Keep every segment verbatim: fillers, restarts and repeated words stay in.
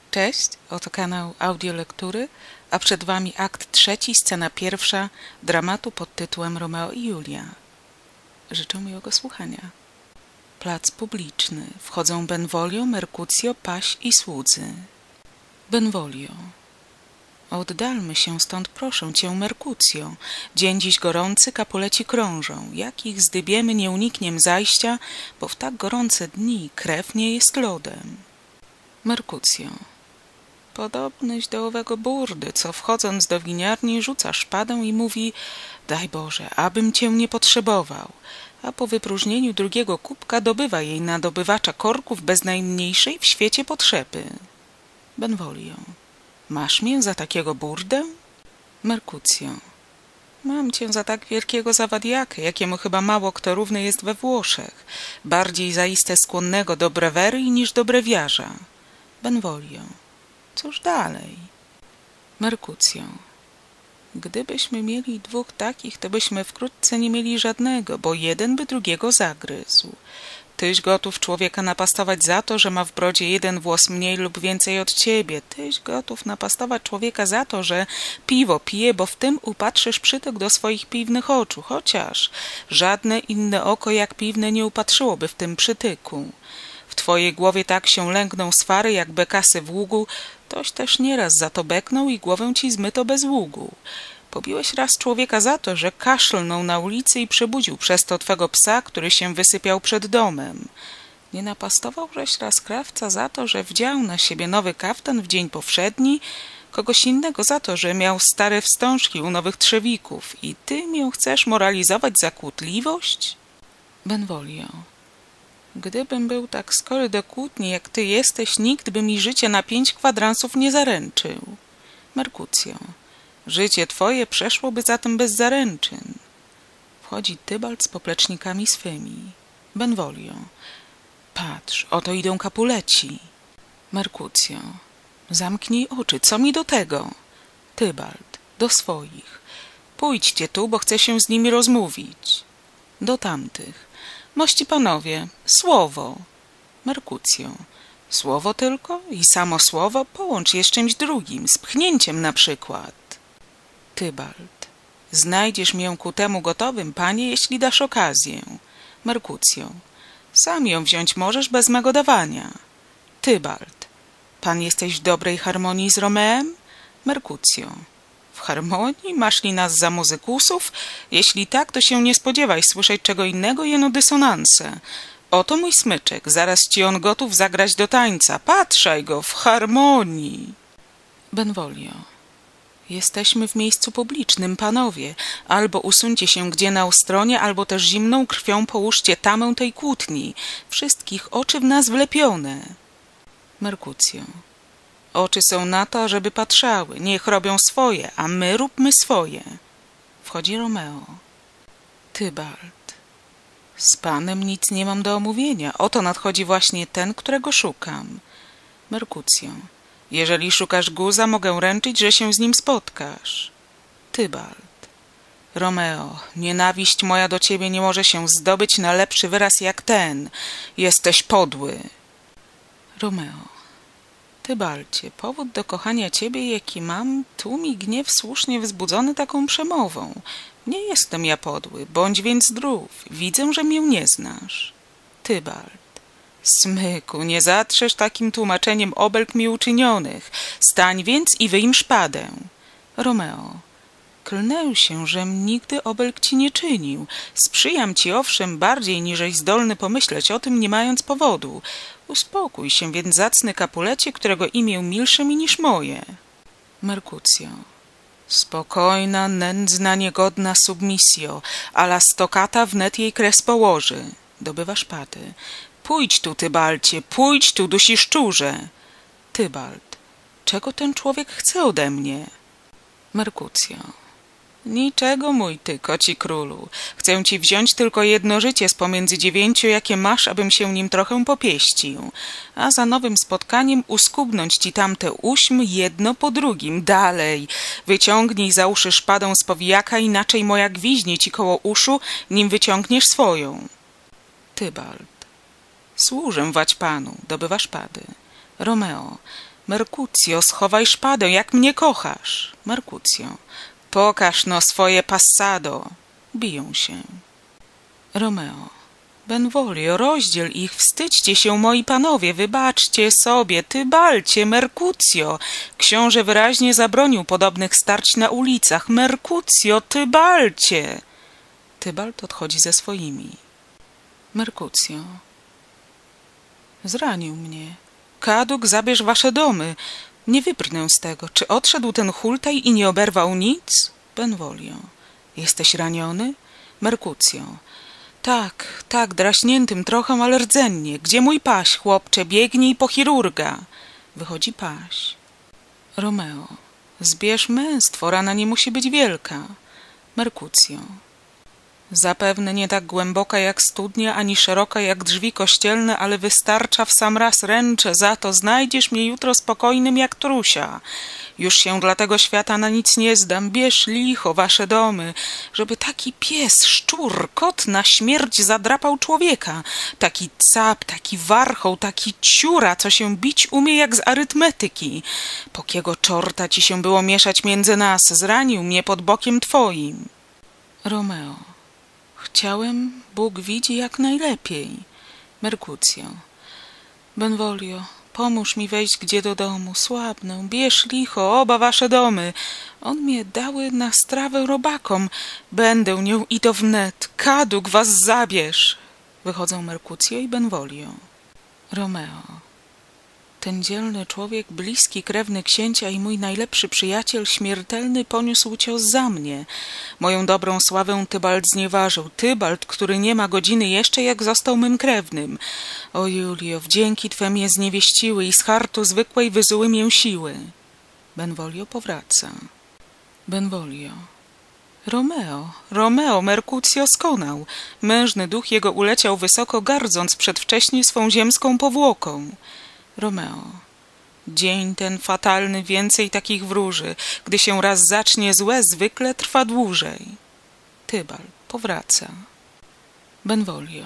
Cześć, oto kanał Audiolektury, a przed Wami akt trzeci, scena pierwsza dramatu pod tytułem Romeo i Julia. Życzę miłego słuchania. Plac publiczny. Wchodzą Benvolio, Mercutio, Paś i słudzy. Benvolio. Oddalmy się stąd, proszę cię, Mercutio. Dzień dziś gorący, Capuleci krążą. Jak ich zdybiemy, nie unikniem zajścia, bo w tak gorące dni krew nie jest lodem. Mercutio. Podobnyś do owego burdy, co wchodząc do winiarni rzuca szpadę i mówi: daj Boże, abym cię nie potrzebował, a po wypróżnieniu drugiego kubka dobywa jej nadobywacza korków bez najmniejszej w świecie potrzeby. Benvolio. Masz mię za takiego burdę? Mercutio. Mam cię za tak wielkiego zawadiakę, jakiemu chyba mało kto równy jest we Włoszech, bardziej zaiste skłonnego do brewerii niż do brewiarza. Benvolio. Cóż dalej? Mercutio. Gdybyśmy mieli dwóch takich, to byśmy wkrótce nie mieli żadnego, bo jeden by drugiego zagryzł. Tyś gotów człowieka napastować za to, że ma w brodzie jeden włos mniej lub więcej od ciebie. Tyś gotów napastować człowieka za to, że piwo pije, bo w tym upatrzysz przytok do swoich piwnych oczu, chociaż żadne inne oko jak piwne nie upatrzyłoby w tym przytyku. W twojej głowie tak się lęgną swary jak bekasy w ługu, toś też nieraz za to beknął i głowę ci zmyto bez ługu. Pobiłeś raz człowieka za to, że kaszlnął na ulicy i przebudził przez to twego psa, który się wysypiał przed domem. Nie napastowałżeś raz krawca za to, że wdział na siebie nowy kaftan w dzień powszedni, kogoś innego za to, że miał stare wstążki u nowych trzewików i ty mię chcesz moralizować za kłótliwość? Benvolio. Gdybym był tak skory do kłótni, jak ty jesteś, nikt by mi życia na pięć kwadransów nie zaręczył. Mercutio. Życie twoje przeszłoby zatem bez zaręczyn. Wchodzi Tybalt z poplecznikami swymi. Benvolio. Patrz, oto idą Capuleci. Mercutio. Zamknij oczy, co mi do tego? Tybalt. Do swoich. Pójdźcie tu, bo chcę się z nimi rozmówić. Do tamtych. Mości panowie, słowo. Mercutio. Słowo tylko? I samo słowo? Połącz je z czymś drugim, z pchnięciem na przykład. Tybalt. Znajdziesz mię ku temu gotowym, panie, jeśli dasz okazję. Mercutio. Sam ją wziąć możesz bez mego dawania. Tybalt. Pan jesteś w dobrej harmonii z Romeem? Mercutio. W harmonii? Masz li nas za muzykusów? Jeśli tak, to się nie spodziewaj słyszeć czego innego, jeno dysonanse. Oto mój smyczek, zaraz ci on gotów zagrać do tańca. Patrzaj go, w harmonii. Benvolio. Jesteśmy w miejscu publicznym, panowie. Albo usuńcie się gdzie na ustronie, albo też zimną krwią połóżcie tamę tej kłótni. Wszystkich oczy w nas wlepione. Mercutio. Oczy są na to, żeby patrzały. Niech robią swoje, a my róbmy swoje. Wchodzi Romeo. Tybalt. Z panem nic nie mam do omówienia. Oto nadchodzi właśnie ten, którego szukam. Mercutio. Jeżeli szukasz guza, mogę ręczyć, że się z nim spotkasz. Tybalt. Romeo, nienawiść moja do ciebie nie może się zdobyć na lepszy wyraz jak ten. Jesteś podły. Romeo. Tybalcie, powód do kochania ciebie, jaki mam, tu mi gniew słusznie wzbudzony taką przemową. Nie jestem ja podły, bądź więc zdrów. Widzę, że mię nie znasz. Tybalt. Smyku, nie zatrzesz takim tłumaczeniem obelg mi uczynionych. Stań więc i wyjm szpadę. Romeo. Klnę się, żem nigdy obelg ci nie czynił. Sprzyjam ci owszem bardziej, niżeś zdolny pomyśleć o tym, nie mając powodu. Uspokój się więc, zacny Capulecie, którego imię milsze mi niż moje. Mercutio. Spokojna, nędzna, niegodna submisjo, a la stokata wnet jej kres położy. Dobywa szpady. Pójdź tu, Tybalcie, pójdź tu, dusi szczurze. Tybalt. Czego ten człowiek chce ode mnie? Mercutio. Niczego, mój ty, koci królu. Chcę ci wziąć tylko jedno życie z pomiędzy dziewięciu, jakie masz, abym się nim trochę popieścił. A za nowym spotkaniem uskubnąć ci tamte uśm jedno po drugim. Dalej. Wyciągnij za uszy szpadę z powijaka, inaczej moja gwiźnie ci koło uszu, nim wyciągniesz swoją. Tybalt. Służę wać panu, dobywa szpady. Romeo. Merkucjo, schowaj szpadę, jak mnie kochasz. Merkucjo, pokaż no swoje passado. Biją się. Romeo, Benvolio, rozdziel ich, wstydźcie się, moi panowie, wybaczcie sobie, Tybalcie, Merkucjo. Książę wyraźnie zabronił podobnych starć na ulicach. Merkucjo, Tybalcie. Tybalt odchodzi ze swoimi. Merkucjo, zranił mnie. Kaduk, zabierz wasze domy. Nie wybrnę z tego. Czy odszedł ten hultaj i nie oberwał nic? Benvolio, jesteś raniony? Merkucjo, tak, tak, draśniętym trochę, ale rdzennie. Gdzie mój paś, chłopcze? Biegnij po chirurga. Wychodzi paś. Romeo, zbierz męstwo, rana nie musi być wielka. Merkucjo, zapewne nie tak głęboka jak studnia, ani szeroka jak drzwi kościelne, ale wystarcza w sam raz, ręczę za to. Znajdziesz mnie jutro spokojnym jak trusia. Już się dla tego świata na nic nie zdam. Bierz licho wasze domy, żeby taki pies, szczur, kot na śmierć zadrapał człowieka. Taki cap, taki warchoł, taki ciura, co się bić umie jak z arytmetyki. Pokiego czorta ci się było mieszać między nas? Zranił mnie pod bokiem twoim. Romeo, chciałem, Bóg widzi, jak najlepiej. Merkucjo, Benvolio, pomóż mi wejść gdzie do domu, słabnę, bierz licho, oba wasze domy. On mnie dały na strawę robakom. Będę nią i to wnet. Kaduk, was zabierz. Wychodzą Merkucjo i Benvolio. Romeo, ten dzielny człowiek, bliski krewny księcia i mój najlepszy przyjaciel śmiertelny poniósł cios za mnie. Moją dobrą sławę Tybalt znieważył. Tybalt, który nie ma godziny jeszcze, jak został mym krewnym. O Julio, wdzięki twe mnie zniewieściły i z hartu zwykłej wyzuły mię siły. Benvolio powraca. Benvolio, Romeo, Romeo, Merkucjo skonał. Mężny duch jego uleciał wysoko, gardząc przedwcześnie swą ziemską powłoką. Romeo, dzień ten fatalny więcej takich wróży. Gdy się raz zacznie złe, zwykle trwa dłużej. Tybalt powraca. Benvolio,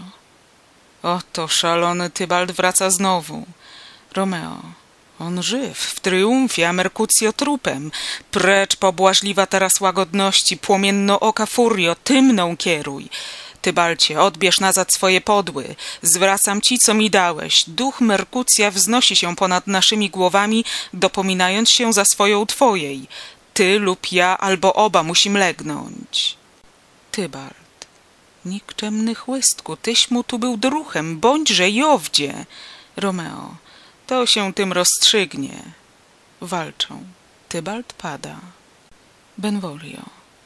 oto szalony Tybalt wraca znowu. Romeo, on żyw, w triumfie, a Merkucjo trupem. Precz, pobłażliwa teraz łagodności, płomienno oka furio, ty mną kieruj. Tybalcie, odbierz nazad swoje podły. Zwracam ci, co mi dałeś. Duch Merkucja wznosi się ponad naszymi głowami, dopominając się za swoją twojej. Ty lub ja, albo oba musim legnąć. Tybalt, nikczemny chłystku, tyś mu tu był druchem, bądźże Jowdzie. Romeo, to się tym rozstrzygnie. Walczą. Tybalt pada. Benvolio,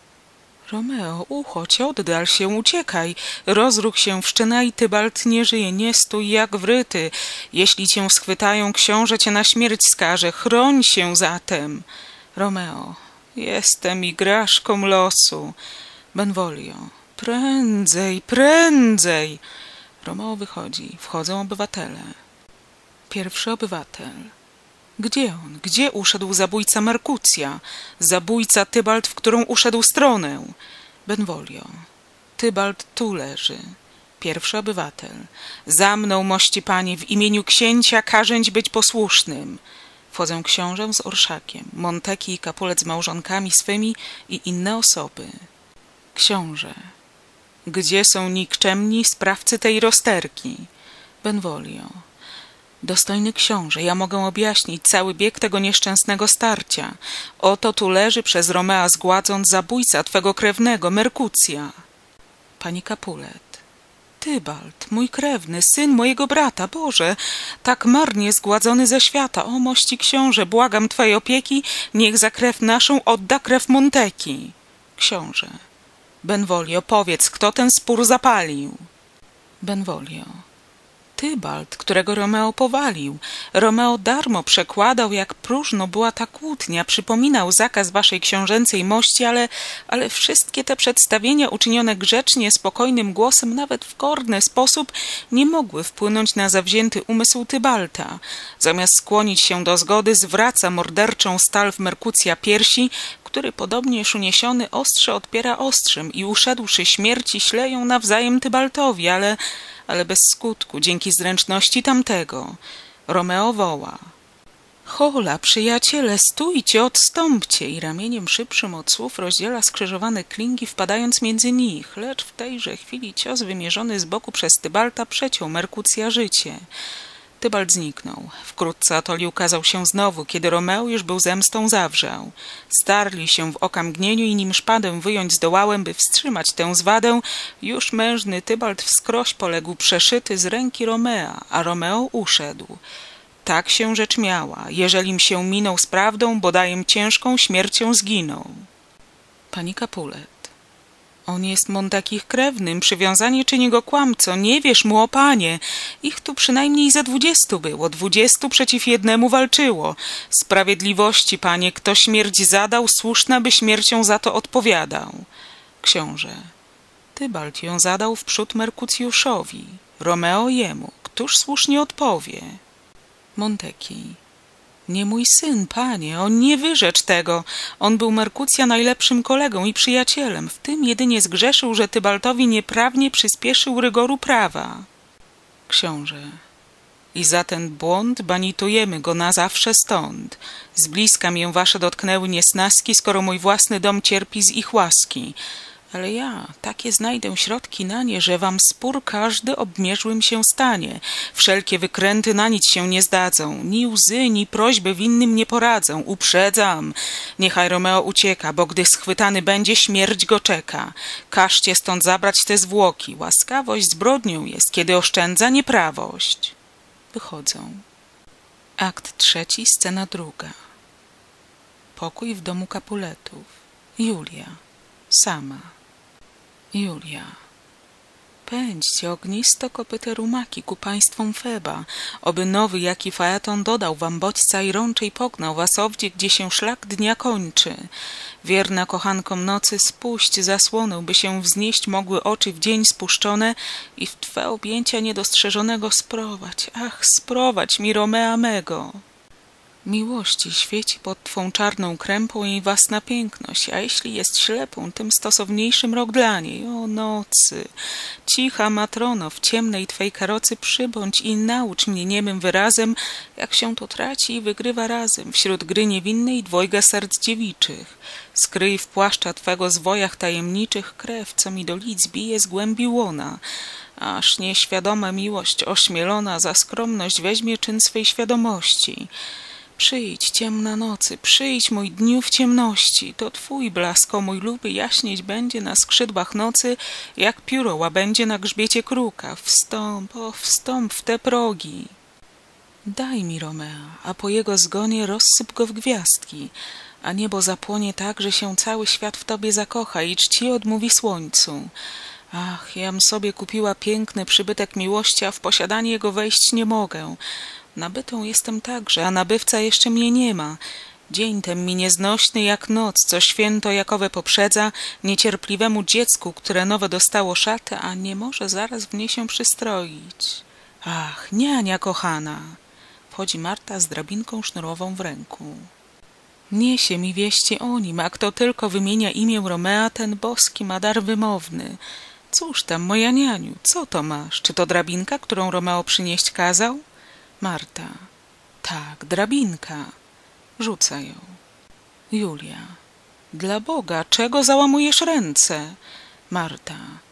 Romeo, uchodź, oddal się, uciekaj. Rozruch się wszczyna i Tybalt nie żyje, nie stój jak wryty. Jeśli cię schwytają, książę cię na śmierć skaże. Chroń się zatem. Romeo, jestem igraszką losu. Benvolio, prędzej, prędzej. Romeo wychodzi. Wchodzą obywatele. Pierwszy obywatel. Gdzie on? Gdzie uszedł zabójca Merkucja? Zabójca Tybalt, w którą uszedł stronę? Benvolio, Tybalt tu leży. Pierwszy obywatel. Za mną, mości panie, w imieniu księcia każęć być posłusznym. Wchodzę książę z orszakiem, Monteki i Capulet z małżonkami swymi i inne osoby. Książę, gdzie są nikczemni sprawcy tej rozterki? Benvolio, dostojny książę, ja mogę objaśnić cały bieg tego nieszczęsnego starcia. Oto tu leży przez Romea zgładząc zabójca twego krewnego, Merkucja. Pani Capulet, Tybalt, mój krewny, syn mojego brata, Boże, tak marnie zgładzony ze świata. O, mości książę, błagam twej opieki, niech za krew naszą odda krew Monteki. Książę, Benvolio, powiedz, kto ten spór zapalił? Benvolio, Tybalt, którego Romeo powalił. Romeo darmo przekładał, jak próżno była ta kłótnia. Przypominał zakaz waszej książęcej mości, ale, ale wszystkie te przedstawienia uczynione grzecznie, spokojnym głosem, nawet w korny sposób, nie mogły wpłynąć na zawzięty umysł Tybalta. Zamiast skłonić się do zgody, zwraca morderczą stal w Merkucja piersi, który podobnież uniesiony ostrze odpiera ostrzem i uszedłszy śmierci śleją nawzajem Tybaltowi, ale... ale bez skutku, dzięki zręczności tamtego. Romeo woła. Hola, przyjaciele, stójcie, odstąpcie! I ramieniem szybszym od słów rozdziela skrzyżowane klingi, wpadając między nich, lecz w tejże chwili cios wymierzony z boku przez Tybalta przeciął Merkucja życie. Tybalt zniknął. Wkrótce Atoli ukazał się znowu, kiedy Romeo już był zemstą zawrzał. Starli się w okamgnieniu i nim szpadę wyjąć zdołałem, by wstrzymać tę zwadę, już mężny Tybalt wskroś poległ przeszyty z ręki Romea, a Romeo uszedł. Tak się rzecz miała. Jeżelim się minął z prawdą, bodajem ciężką śmiercią zginął. Pani Capulet. On jest Montakich krewnym, przywiązanie czyni go kłamcą, nie wierz mu, o panie. Ich tu przynajmniej za dwudziestu było, dwudziestu przeciw jednemu walczyło. Sprawiedliwości, panie, kto śmierć zadał, słuszna by śmiercią za to odpowiadał. Książę. Tybalt ją zadał wprzód Merkucjuszowi, Romeo jemu, któż słusznie odpowie? Monteki. Nie mój syn, panie, on nie wyrzecz tego. On był Merkucja najlepszym kolegą i przyjacielem. W tym jedynie zgrzeszył, że Tybaltowi nieprawnie przyspieszył rygoru prawa. Książę. I za ten błąd banitujemy go na zawsze stąd. Z bliska mię wasze dotknęły niesnaski, skoro mój własny dom cierpi z ich łaski. Ale ja takie znajdę środki na nie, że wam spór każdy obmierzłym się stanie. Wszelkie wykręty na nic się nie zdadzą. Ni łzy, ni prośby winnym nie poradzą. Uprzedzam. Niechaj Romeo ucieka, bo gdy schwytany będzie, śmierć go czeka. Każcie stąd zabrać te zwłoki. Łaskawość zbrodnią jest, kiedy oszczędza nieprawość. Wychodzą. Akt trzeci, scena druga. Pokój w domu Capuletów. Julia. Sama. Julia. Pędźcie ognisto kopyte rumaki ku państwom Feba, oby nowy jaki faeton dodał wam bodźca i rączy i pognał was owdzie, gdzie się szlak dnia kończy. Wierna kochankom nocy, spuść zasłonę, by się wznieść mogły oczy w dzień spuszczone i w twe objęcia niedostrzeżonego sprowadź, ach, sprowadź mi Romea mego. Miłości świeci pod twą czarną krępą jej własna piękność, a jeśli jest ślepą, tym stosowniejszym rok dla niej. O nocy! Cicha matrono, w ciemnej twej karocy przybądź i naucz mnie niemym wyrazem, jak się to traci i wygrywa razem, wśród gry niewinnej dwojga serc dziewiczych. Skryj w płaszcza twego zwojach tajemniczych krew, co mi do lic bije z głębi łona. Aż nieświadoma miłość ośmielona za skromność weźmie czyn swej świadomości. Przyjdź, ciemna nocy, przyjdź, mój dniu w ciemności, to twój blask, o mój luby, jaśnieć będzie na skrzydłach nocy, jak pióro łabędzie na grzbiecie kruka. Wstąp, o, wstąp w te progi. Daj mi Romea, a po jego zgonie rozsyp go w gwiazdki, a niebo zapłonie tak, że się cały świat w tobie zakocha i czci odmówi słońcu. Ach, jam sobie kupiła piękny przybytek miłości, a w posiadanie jego wejść nie mogę. Nabytą jestem także, a nabywca jeszcze mnie nie ma. Dzień ten mi nieznośny jak noc, co święto jakowe poprzedza niecierpliwemu dziecku, które nowe dostało szaty, a nie może zaraz w nie się przystroić. Ach, niania kochana! Wchodzi Marta z drabinką sznurową w ręku. Niesie mi wieści o nim, a kto tylko wymienia imię Romea, ten boski ma dar wymowny. Cóż tam, moja nianiu, co to masz? Czy to drabinka, którą Romeo przynieść kazał? Marta. Tak, drabinka. Rzuca ją. Julia. Dla Boga, czego załamujesz ręce? Marta.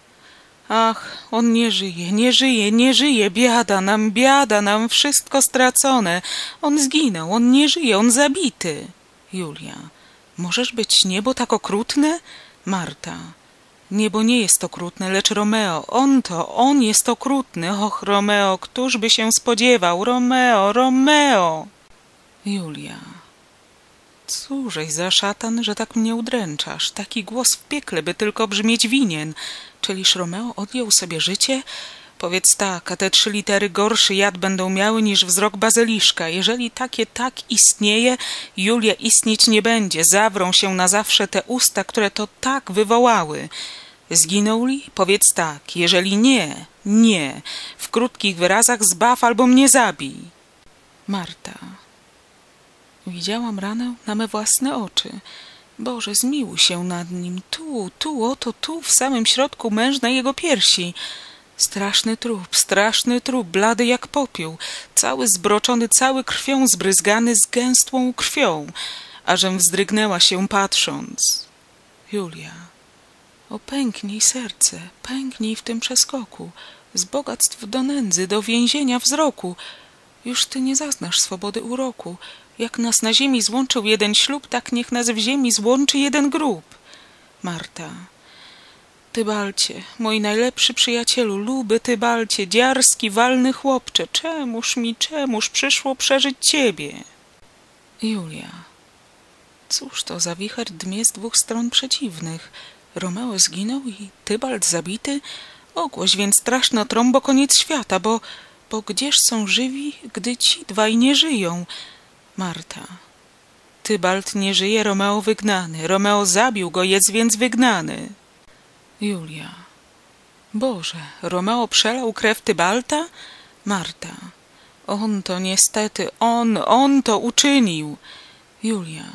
Ach, on nie żyje, nie żyje, nie żyje, biada nam, biada nam, wszystko stracone. On zginął, on nie żyje, on zabity. Julia. Możesz być niebo tak okrutne? Marta. Niebo nie jest okrutne, lecz Romeo, on to, on jest okrutny. Och, Romeo, któż by się spodziewał? Romeo, Romeo! Julia. Cóżeś za szatan, że tak mnie udręczasz? Taki głos w piekle by tylko brzmieć winien. Czyliż Romeo odjął sobie życie? Powiedz tak, a te trzy litery gorszy jad będą miały niż wzrok bazyliszka. Jeżeli takie tak istnieje, Julia istnieć nie będzie. Zawrą się na zawsze te usta, które to tak wywołały. Zginął li? Powiedz tak. Jeżeli nie, nie. W krótkich wyrazach zbaw albo mnie zabij. Marta. Widziałam ranę na me własne oczy. Boże, zmiłuj się nad nim. Tu, tu, oto tu, w samym środku mężnej jego piersi. Straszny trup, straszny trup, blady jak popiół, cały zbroczony, cały krwią zbryzgany, z gęstłą krwią, ażem wzdrygnęła się patrząc. Julia, o pęknij serce, pęknij w tym przeskoku, z bogactw do nędzy, do więzienia wzroku. Już ty nie zaznasz swobody uroku. Jak nas na ziemi złączył jeden ślub, tak niech nas w ziemi złączy jeden grób. Marta. Tybalcie, mój najlepszy przyjacielu, luby Tybalcie, dziarski, walny chłopcze, czemuż mi, czemuż przyszło przeżyć ciebie? Julia. Cóż to za wicher dmie z dwóch stron przeciwnych? Romeo zginął i Tybalt zabity? Ogłoś więc straszna trąbo koniec świata, bo, bo gdzież są żywi, gdy ci dwaj nie żyją? Marta. Tybalt nie żyje, Romeo wygnany. Romeo zabił go, jest więc wygnany. Julia. Boże, Romeo przelał krew Tybalta? Marta. On to niestety, on, on to uczynił. Julia.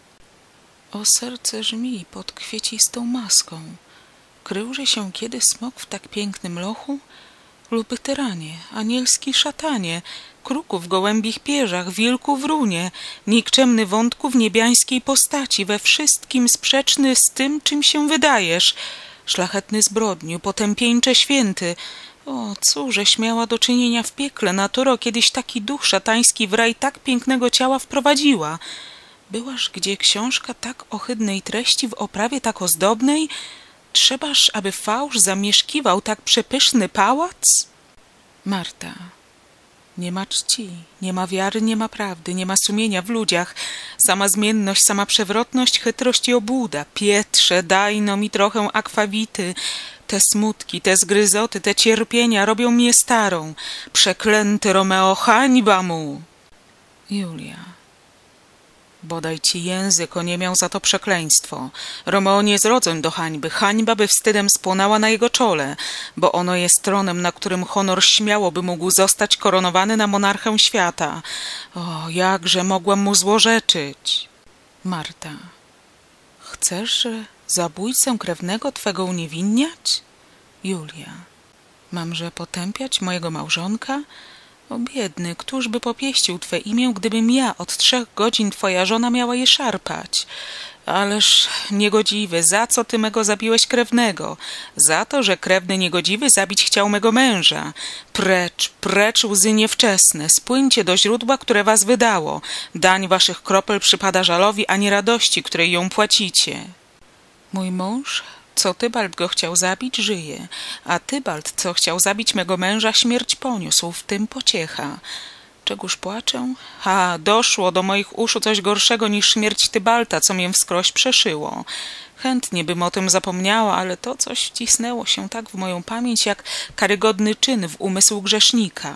O serce żmi pod kwiecistą maską. Kryłże się kiedy smok w tak pięknym lochu? Lub tyranie, anielski szatanie, kruku w gołębich pierzach, wilku w runie, nikczemny wątku w niebiańskiej postaci, we wszystkim sprzeczny z tym, czym się wydajesz, szlachetny zbrodniu, potępieńcze święty. O, cóżeś miała do czynienia w piekle, naturo, kiedyś taki duch szatański w raj tak pięknego ciała wprowadziła. Byłaż gdzie książka tak ohydnej treści w oprawie tak ozdobnej? Trzebaż, aby fałsz zamieszkiwał tak przepyszny pałac? Marta. Nie ma czci, nie ma wiary, nie ma prawdy, nie ma sumienia w ludziach. Sama zmienność, sama przewrotność, chytrość i obłuda. Pietrze, daj no mi trochę akwawity. Te smutki, te zgryzoty, te cierpienia robią mnie starą. Przeklęty Romeo, hańba mu! Julia. Bodaj ci język oniemiał za to przekleństwo. Romeo nie zrodzeń do hańby. Hańba by wstydem spłonęła na jego czole, bo ono jest tronem, na którym honor śmiało by mógł zostać koronowany na monarchę świata. O, jakże mogłam mu złorzeczyć! Marta. Chcesz, że zabójcę krewnego twego uniewinniać? Julia. Mamże potępiać mojego małżonka? O biedny, któż by popieścił twe imię, gdybym ja od trzech godzin twoja żona miała je szarpać? Ależ niegodziwy, za co ty mego zabiłeś krewnego? Za to, że krewny niegodziwy zabić chciał mego męża. Precz, precz łzy niewczesne, spłyńcie do źródła, które was wydało. Dań waszych kropel przypada żalowi, a nie radości, której ją płacicie. Mój mąż, co Tybalt go chciał zabić, żyje, a Tybalt, co chciał zabić mego męża, śmierć poniósł, w tym pociecha. Czegóż płaczę? Ha, doszło do moich uszu coś gorszego niż śmierć Tybalta, co mię wskroś przeszyło. Chętnie bym o tym zapomniała, ale to coś wcisnęło się tak w moją pamięć, jak karygodny czyn w umysł grzesznika.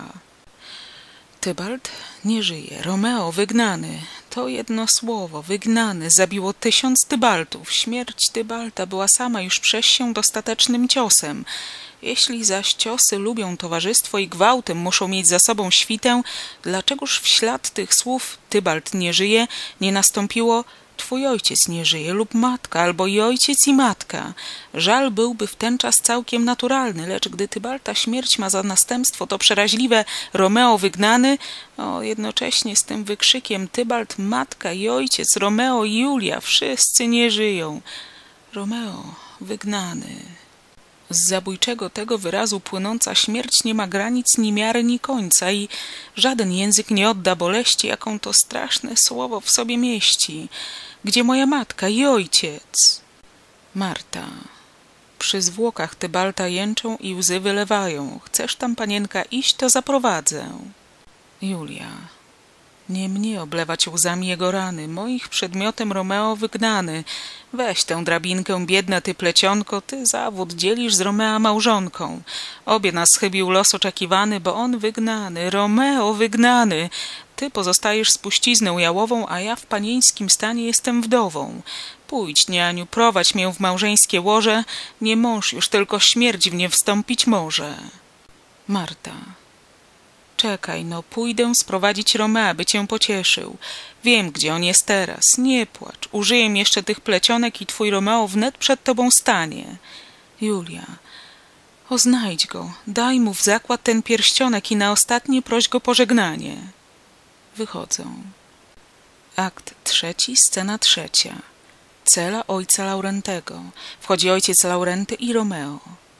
Tybalt nie żyje. Romeo wygnany. To jedno słowo, wygnany, zabiło tysiąc Tybaltów. Śmierć Tybalta była sama już przez się dostatecznym ciosem. Jeśli zaś ciosy lubią towarzystwo i gwałtem muszą mieć za sobą świtę, dlaczegoż w ślad tych słów Tybalt nie żyje, nie nastąpiło twój ojciec nie żyje lub matka, albo i ojciec i matka. Żal byłby w ten czas całkiem naturalny, lecz gdy Tybalta śmierć ma za następstwo to przeraźliwe Romeo wygnany, o, jednocześnie z tym wykrzykiem Tybalt, matka i ojciec, Romeo i Julia, wszyscy nie żyją. Romeo wygnany. Z zabójczego tego wyrazu płynąca śmierć nie ma granic, ni miary, ni końca i żaden język nie odda boleści, jaką to straszne słowo w sobie mieści. Gdzie moja matka i ojciec? Marta. Przy zwłokach Tybalta jęczą i łzy wylewają. Chcesz tam, panienka, iść, to zaprowadzę. Julia. Nie mnie oblewać łzami jego rany, moich przedmiotem Romeo wygnany. Weź tę drabinkę, biedna ty plecionko, ty zawód dzielisz z Romea małżonką. Obie nas chybił los oczekiwany, bo on wygnany, Romeo wygnany. Ty pozostajesz spuścizną jałową, a ja w panieńskim stanie jestem wdową. Pójdź, nianiu, prowadź mię w małżeńskie łoże, nie mąż już, tylko śmierć w nie wstąpić może. Marta. Czekaj, no, pójdę sprowadzić Romea, by cię pocieszył. Wiem, gdzie on jest teraz. Nie płacz. Użyję jeszcze tych plecionek i twój Romeo wnet przed tobą stanie. Julia. O, znajdź go, daj mu w zakład ten pierścionek i na ostatnie proś go pożegnanie. Wychodzą. Akt trzeci, scena trzecia. Cela ojca Laurentego. Wchodzi ojciec Laurenty i Romeo.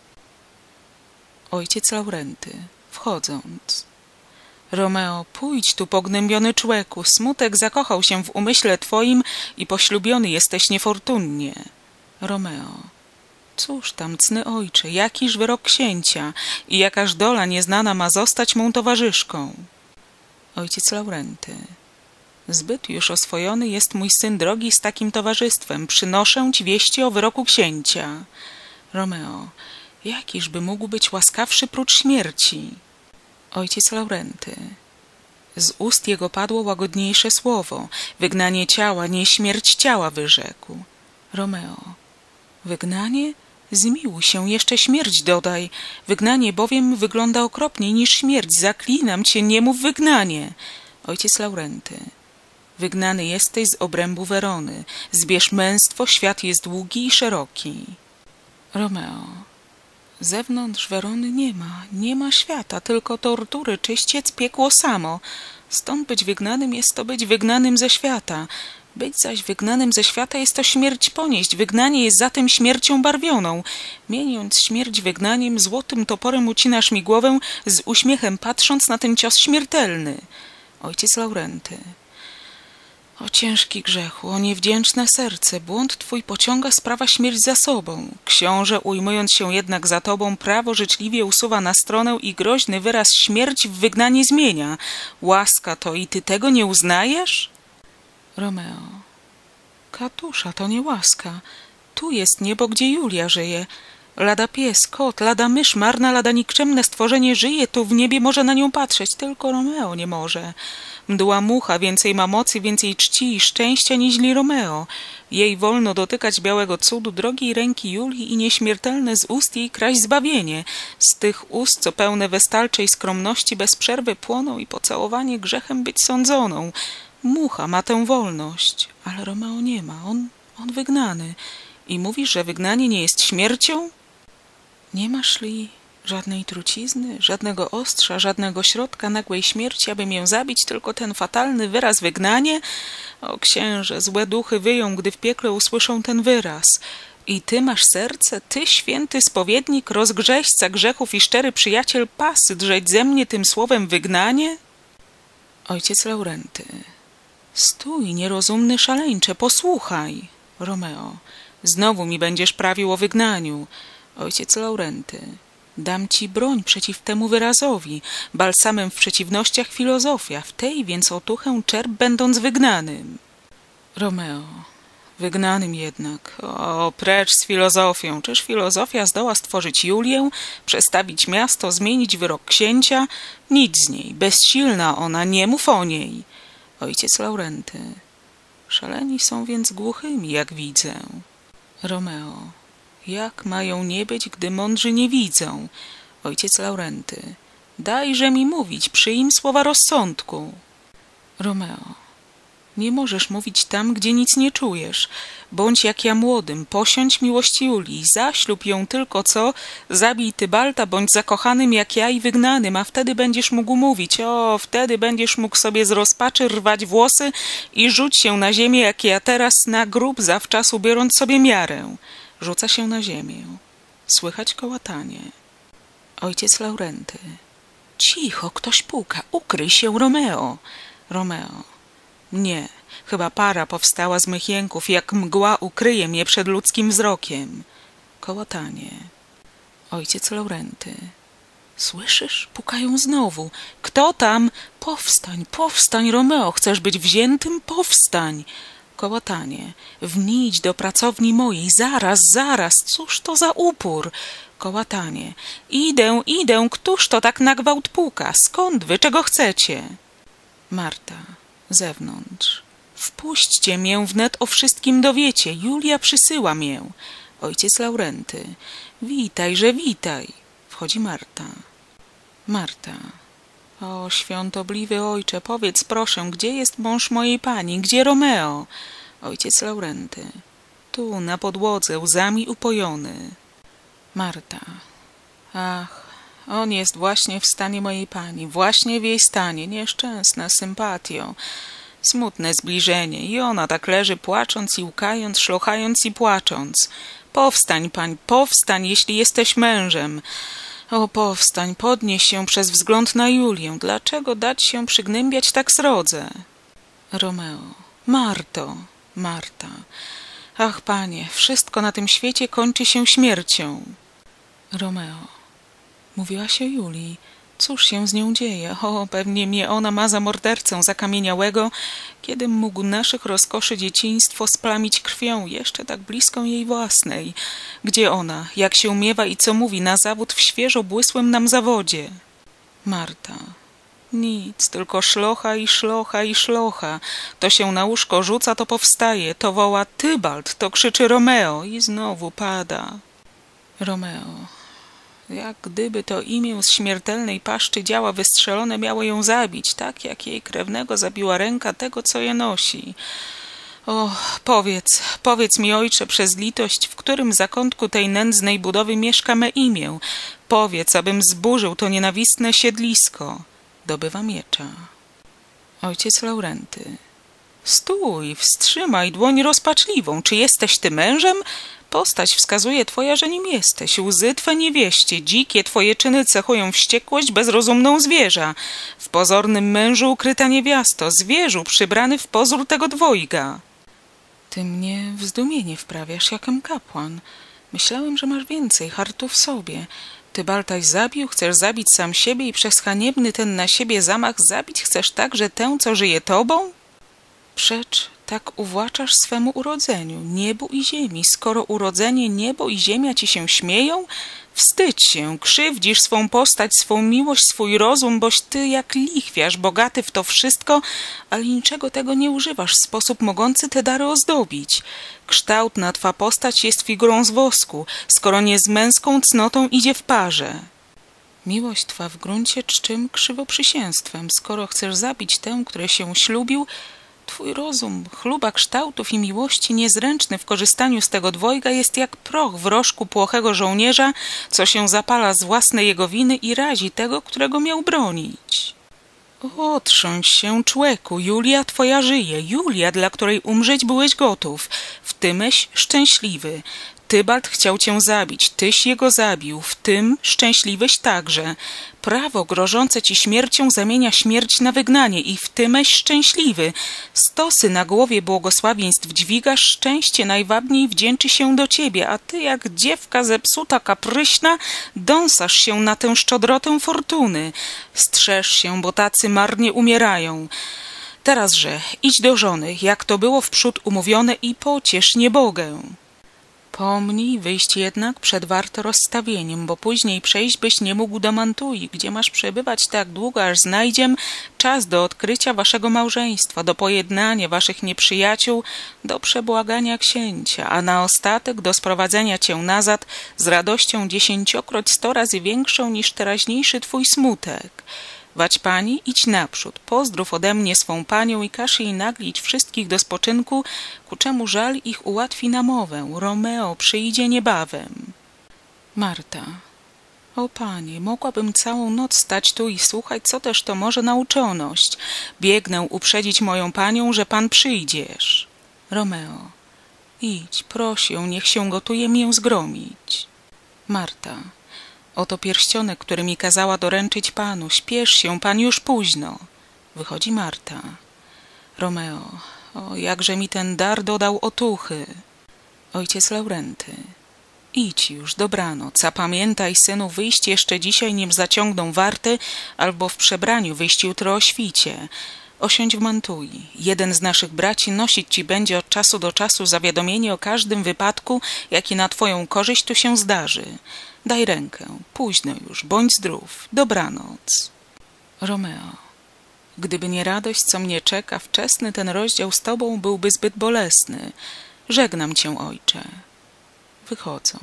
Ojciec Laurenty, wchodząc. Romeo, pójdź tu, pognębiony człeku, smutek zakochał się w umyśle twoim i poślubiony jesteś niefortunnie. Romeo. Cóż tam, cny ojcze, jakiż wyrok księcia i jakaż dola nieznana ma zostać mą towarzyszką. Ojciec Laurenty. Zbyt już oswojony jest mój syn drogi z takim towarzystwem. Przynoszę ci wieści o wyroku księcia. Romeo. Jakiżby mógł być łaskawszy prócz śmierci? Ojciec Laurenty. Z ust jego padło łagodniejsze słowo. Wygnanie ciała, nie śmierć ciała, wyrzekł. Romeo. Wygnanie? Zmiłuj się, jeszcze śmierć dodaj. Wygnanie bowiem wygląda okropniej niż śmierć. Zaklinam cię, nie mów wygnanie. Ojciec Laurenty. Wygnany jesteś z obrębu Werony. Zbierz męstwo, świat jest długi i szeroki. Romeo. Zewnątrz Werony nie ma, nie ma świata, tylko tortury, czyściec, piekło samo. Stąd być wygnanym jest to być wygnanym ze świata. Być zaś wygnanym ze świata jest to śmierć ponieść. Wygnanie jest zatem śmiercią barwioną. Mieniąc śmierć wygnaniem, złotym toporem ucinasz mi głowę, z uśmiechem patrząc na ten cios śmiertelny. Ojciec Laurenty. O ciężki grzechu, o niewdzięczne serce, błąd twój pociąga sprawa śmierć za sobą. Książę, ujmując się jednak za tobą, prawo życzliwie usuwa na stronę i groźny wyraz śmierć w wygnanie zmienia. Łaska to i ty tego nie uznajesz? Romeo. Katusza, to nie łaska. Tu jest niebo, gdzie Julia żyje. Lada pies, kot, lada mysz, marna, lada nikczemne stworzenie żyje tu w niebie, może na nią patrzeć, tylko Romeo nie może. Mdła mucha więcej ma mocy, więcej czci i szczęścia niźli Romeo. Jej wolno dotykać białego cudu, drogiej ręki Julii i nieśmiertelne z ust jej kraść zbawienie. Z tych ust, co pełne westalczej skromności, bez przerwy płoną i pocałowanie grzechem być sądzoną. Mucha ma tę wolność, ale Romeo nie ma, on, on wygnany. I mówisz, że wygnanie nie jest śmiercią? Nie masz li żadnej trucizny, żadnego ostrza, żadnego środka nagłej śmierci, aby mię zabić, tylko ten fatalny wyraz wygnanie? O księże, złe duchy wyją, gdy w piekle usłyszą ten wyraz. I ty masz serce, ty, święty spowiednik, rozgrzeźca grzechów i szczery przyjaciel, pasy drzeć ze mnie tym słowem wygnanie? Ojciec Laurenty. Stój, nierozumny szaleńcze, posłuchaj. Romeo. Znowu mi będziesz prawił o wygnaniu. Ojciec Laurenty. Dam ci broń przeciw temu wyrazowi, balsamem w przeciwnościach filozofia, w tej więc otuchę czerp, będąc wygnanym. Romeo. Wygnanym jednak. O, precz z filozofią. Czyż filozofia zdoła stworzyć Julię, przestawić miasto, zmienić wyrok księcia? Nic z niej, bezsilna ona, nie mów o niej. Ojciec Laurenty. Szaleni są więc głuchymi, jak widzę. Romeo. Jak mają nie być, gdy mądrzy nie widzą? Ojciec Laurenty. Dajże mi mówić, przyjm słowa rozsądku. Romeo. Nie możesz mówić tam, gdzie nic nie czujesz. Bądź jak ja młodym, posiądź miłość Julii, zaślub ją tylko co, zabij Tybalta, bądź zakochanym jak ja i wygnanym, a wtedy będziesz mógł mówić, o, wtedy będziesz mógł sobie z rozpaczy rwać włosy i rzuć się na ziemię, jak ja teraz, na grób, zawczasu biorąc sobie miarę. Rzuca się na ziemię. Słychać kołatanie. Ojciec Laurenty. Cicho, ktoś puka, ukryj się, Romeo. Romeo. Nie, chyba para powstała z mych jęków, jak mgła ukryje mnie przed ludzkim wzrokiem. Kołatanie. Ojciec Laurenty. Słyszysz? Pukają znowu. Kto tam? Powstań, powstań, Romeo, chcesz być wziętym? Powstań. Kołatanie. Wnijdź do pracowni mojej, zaraz, zaraz, cóż to za upór? Kołatanie. Idę, idę, któż to tak na gwałt puka? Skąd wy, czego chcecie? Marta. Zewnątrz. Wpuśćcie mię, wnet o wszystkim dowiecie. Julia przysyła mię. Ojciec Laurenty. Witajże, witaj. Wchodzi Marta. Marta. O, świątobliwy ojcze, powiedz proszę, gdzie jest mąż mojej pani? Gdzie Romeo? Ojciec Laurenty. Tu, na podłodze, łzami upojony. Marta. Ach, on jest właśnie w stanie mojej pani, właśnie w jej stanie, nieszczęsna sympatią. Smutne zbliżenie i ona tak leży płacząc i łkając, szlochając i płacząc. Powstań, pań, powstań, jeśli jesteś mężem. O, powstań, podnieś się przez wzgląd na Julię. Dlaczego dać się przygnębiać tak srodze? Romeo. Marto. Marta. Ach, panie, wszystko na tym świecie kończy się śmiercią. Romeo. Mówiłaś o Julii. Cóż się z nią dzieje? O, pewnie mnie ona ma za mordercę zakamieniałego, kiedym mógł naszych rozkoszy dzieciństwo splamić krwią, jeszcze tak bliską jej własnej. Gdzie ona? Jak się miewa i co mówi na zawód w świeżo błysłym nam zawodzie? Marta. Nic, tylko szlocha i szlocha i szlocha. To się na łóżko rzuca, to powstaje, to woła Tybalt, to krzyczy Romeo i znowu pada. Romeo. Jak gdyby to imię z śmiertelnej paszczy działa wystrzelone miało ją zabić, tak jak jej krewnego zabiła ręka tego, co je nosi. O, powiedz, powiedz mi, ojcze, przez litość, w którym zakątku tej nędznej budowy mieszka me imię. Powiedz, abym zburzył to nienawistne siedlisko. Dobywa miecza. Ojciec Laurenty. Stój, wstrzymaj dłoń rozpaczliwą. Czy jesteś ty mężem? Postać wskazuje twoja, że nim jesteś. Łzy twe niewieście, dzikie twoje czyny cechują wściekłość bezrozumną zwierza. W pozornym mężu ukryta niewiasto, zwierzu przybrany w pozór tego dwojga. Ty mnie w zdumienie wprawiasz, jakem kapłan. Myślałem, że masz więcej hartu w sobie. Ty Baltaś zabił, chcesz zabić sam siebie i przez haniebny ten na siebie zamach zabić chcesz także tę, co żyje tobą? Przecz tak uwłaczasz swemu urodzeniu, niebu i ziemi. Skoro urodzenie, niebo i ziemia ci się śmieją, wstydź się, krzywdzisz swą postać, swą miłość, swój rozum, boś ty jak lichwiarz, bogaty w to wszystko, ale niczego tego nie używasz w sposób mogący te dary ozdobić. Kształtna twa postać jest figurą z wosku, skoro nie z męską cnotą idzie w parze. Miłość twa w gruncie czczym krzywoprzysięstwem, skoro chcesz zabić tę, który się ślubił, twój rozum, chluba kształtów i miłości niezręczny w korzystaniu z tego dwojga jest jak proch w rożku płochego żołnierza, co się zapala z własnej jego winy i razi tego, którego miał bronić. Otrząść się, człeku, Julia twoja żyje, Julia, dla której umrzeć byłeś gotów, w tymeś szczęśliwy. Tybalt chciał cię zabić, tyś jego zabił, w tym szczęśliwyś także. Prawo grożące ci śmiercią zamienia śmierć na wygnanie i w tymeś szczęśliwy. Stosy na głowie błogosławieństw dźwigasz, szczęście najwabniej wdzięczy się do ciebie, a ty jak dziewka zepsuta, kapryśna, dąsasz się na tę szczodrotę fortuny. Strzeż się, bo tacy marnie umierają. Terazże idź do żony, jak to było wprzód umówione i pociesz niebogę. Pomnij wyjść jednak przed warto rozstawieniem, bo później przejść byś nie mógł do Mantui, gdzie masz przebywać tak długo, aż znajdziem czas do odkrycia waszego małżeństwa, do pojednania waszych nieprzyjaciół, do przebłagania księcia, a na ostatek do sprowadzenia cię nazad z radością dziesięciokroć sto razy większą niż teraźniejszy twój smutek. Wać pani, idź naprzód, pozdrów ode mnie swą panią i każ jej naglić wszystkich do spoczynku, ku czemu żal ich ułatwi namowę. Romeo przyjdzie niebawem. Marta. O panie, mogłabym całą noc stać tu i słuchać, co też to może nauczoność. Biegnę uprzedzić moją panią, że pan przyjdziesz. Romeo. Idź, proś ją, niech się gotuje mię zgromić. Marta. Oto pierścionek, który mi kazała doręczyć panu. Śpiesz się, pan już późno. Wychodzi Marta. Romeo. O, jakże mi ten dar dodał otuchy. Ojciec Laurenty. Idź już, dobranoc, a pamiętaj, synu, wyjść jeszcze dzisiaj, nim zaciągną warty, albo w przebraniu wyjść jutro o świcie. Osiądź w Mantui. Jeden z naszych braci nosić ci będzie od czasu do czasu zawiadomienie o każdym wypadku, jaki na twoją korzyść tu się zdarzy. Daj rękę. Późno już. Bądź zdrów. Dobranoc. Romeo. Gdyby nie radość, co mnie czeka, wczesny ten rozdział z tobą byłby zbyt bolesny. Żegnam cię, ojcze. Wychodzą.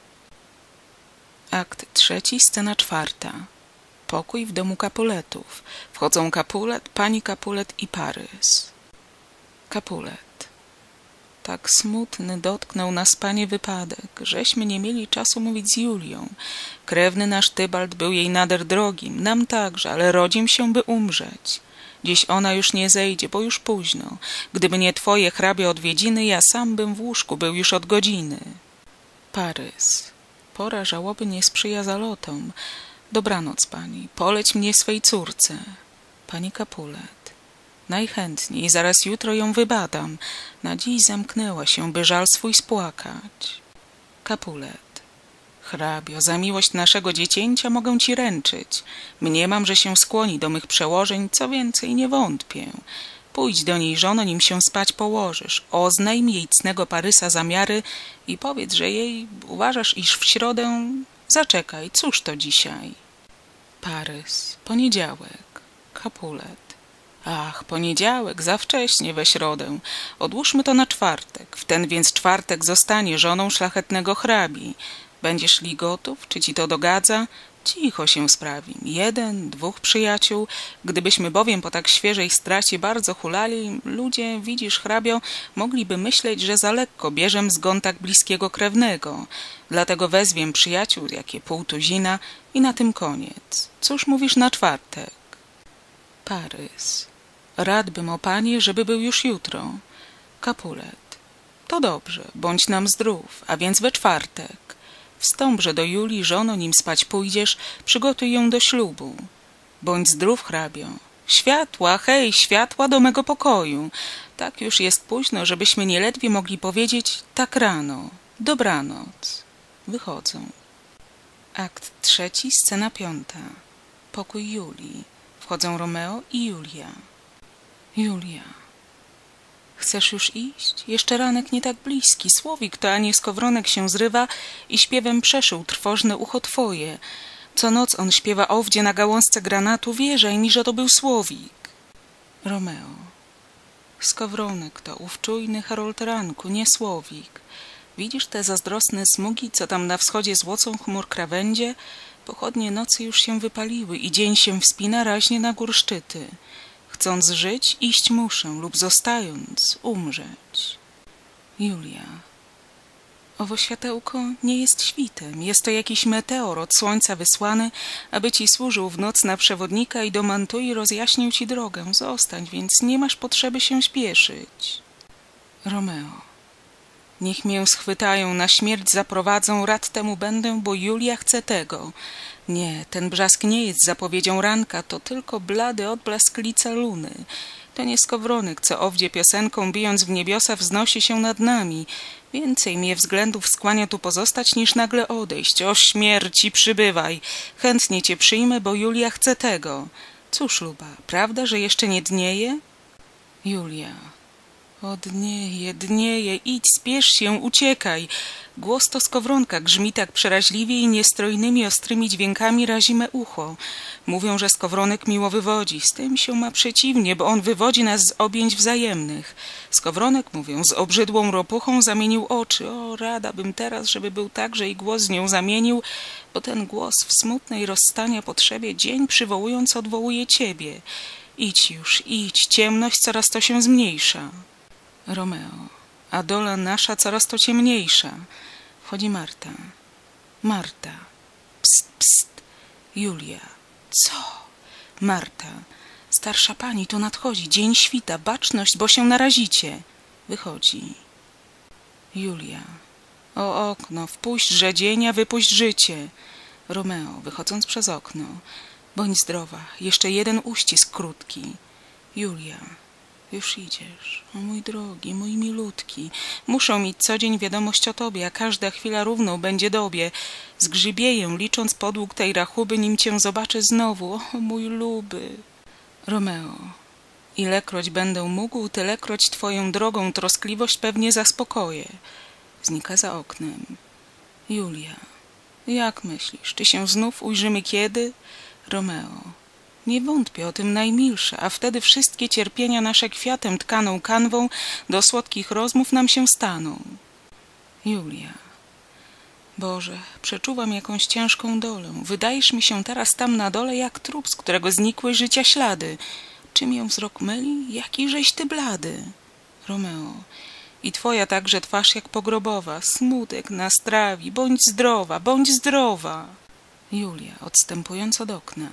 Akt trzeci, scena czwarta. Pokój w domu Capuletów. Wchodzą Capulet, pani Capulet i Parys. Capulet. Tak smutny dotknął nas, panie, wypadek, żeśmy nie mieli czasu mówić z Julią. Krewny nasz Tybalt był jej nader drogim, nam także, ale rodzim się, by umrzeć. Dziś ona już nie zejdzie, bo już późno. Gdyby nie twoje, hrabio, odwiedziny, ja sam bym w łóżku był już od godziny. Parys. Pora żałoby nie sprzyja zalotom. Dobranoc, pani. Poleć mnie swej córce. Pani Capulet. Najchętniej, zaraz jutro ją wybadam. Na dziś zamknęła się, by żal swój spłakać. Capulet. Hrabio, za miłość naszego dziecięcia mogę ci ręczyć. Mniemam, że się skłoni do mych przełożeń, co więcej nie wątpię. Pójdź do niej, żono, nim się spać położysz. Oznajm jej cnego Parysa zamiary i powiedz, że jej uważasz, iż w środę... Zaczekaj, cóż to dzisiaj? Parys. Poniedziałek. Capulet. Ach, poniedziałek, za wcześnie we środę. Odłóżmy to na czwartek. W ten więc czwartek zostanie żoną szlachetnego hrabi. Będziesz li gotów? Czy ci to dogadza? Cicho się sprawi. Jeden, dwóch przyjaciół. Gdybyśmy bowiem po tak świeżej stracie bardzo hulali, ludzie, widzisz, hrabio, mogliby myśleć, że za lekko bierzem zgon tak bliskiego krewnego. Dlatego wezwiem przyjaciół, jakie pół tuzina i na tym koniec. Cóż mówisz na czwartek? Parys. Radbym, o panie, żeby był już jutro. Capulet. To dobrze, bądź nam zdrów, a więc we czwartek. Wstąpże do Julii, żono, nim spać pójdziesz, przygotuj ją do ślubu. Bądź zdrów, hrabio. Światła, hej, światła do mego pokoju. Tak już jest późno, żebyśmy nieledwie mogli powiedzieć tak rano. Dobranoc. Wychodzą. Akt trzeci, scena piąta. Pokój Julii. Wchodzą Romeo i Julia. Julia. Chcesz już iść? Jeszcze ranek nie tak bliski. Słowik to, a nie skowronek się zrywa i śpiewem przeszył trwożne ucho twoje. Co noc on śpiewa owdzie na gałązce granatu, wierzaj mi, że to był Słowik. Romeo. Skowronek to, ów czujny Harold ranku, nie Słowik. Widzisz te zazdrosne smugi, co tam na wschodzie złocą chmur krawędzie? Pochodnie nocy już się wypaliły i dzień się wspina raźnie na gór szczyty. Chcąc żyć, iść muszę, lub zostając, umrzeć. Julia. Owo światełko nie jest świtem, jest to jakiś meteor od słońca wysłany, aby ci służył w noc na przewodnika i do Mantui rozjaśnił ci drogę. Zostań, więc nie masz potrzeby się śpieszyć. Romeo. Niech mię schwytają, na śmierć zaprowadzą, rad temu będę, bo Julia chce tego. Nie, ten brzask nie jest zapowiedzią ranka, to tylko blady odblask lica luny. To nie skowronek, co owdzie piosenką, bijąc w niebiosa, wznosi się nad nami. Więcej mnie względów skłania tu pozostać, niż nagle odejść. O śmierci, przybywaj! Chętnie cię przyjmę, bo Julia chce tego. Cóż, luba, prawda, że jeszcze nie dnieje? Julia. O, dnieje, dnieje, idź, spiesz się, uciekaj. Głos to skowronka grzmi tak przeraźliwie i niestrojnymi, ostrymi dźwiękami razi me ucho. Mówią, że skowronek miło wywodzi. Z tym się ma przeciwnie, bo on wywodzi nas z objęć wzajemnych. Skowronek, mówią, z obrzydłą ropuchą zamienił oczy. O, rada bym teraz, żeby był tak, że i głos z nią zamienił, bo ten głos w smutnej rozstania potrzebie dzień przywołując odwołuje ciebie. Idź już, idź, ciemność coraz to się zmniejsza. Romeo. A dola nasza coraz to ciemniejsza. Wchodzi Marta. Marta. Pst, pst. Julia. Co? Marta. Starsza pani, tu nadchodzi. Dzień świta. Baczność, bo się narazicie. Wychodzi. Julia. O okno, wpuśćże dzień, a wypuść życie. Romeo, wychodząc przez okno. Bądź zdrowa. Jeszcze jeden uścisk krótki. Julia. Już idziesz, o mój drogi, mój milutki. Muszę mieć co dzień wiadomość o tobie, a każda chwila równą będzie dobie. Zgrzybieję, licząc podług tej rachuby, nim cię zobaczę znowu, o mój luby. Romeo. Ilekroć będę mógł, tylekroć twoją drogą troskliwość pewnie zaspokoję. Znika za oknem. Julia. Jak myślisz, czy się znów ujrzymy kiedy? Romeo. Nie wątpię o tym najmilsze, a wtedy wszystkie cierpienia nasze kwiatem tkaną kanwą do słodkich rozmów nam się staną. Julia. Boże, przeczuwam jakąś ciężką dolę. Wydajesz mi się teraz tam na dole jak trup, z którego znikły życia ślady. Czy mię wzrok myli? Jakiżeś ty blady? Romeo. I twoja także twarz jak pogrobowa, smutek nas trawi, bądź zdrowa, bądź zdrowa. Julia, odstępując od okna.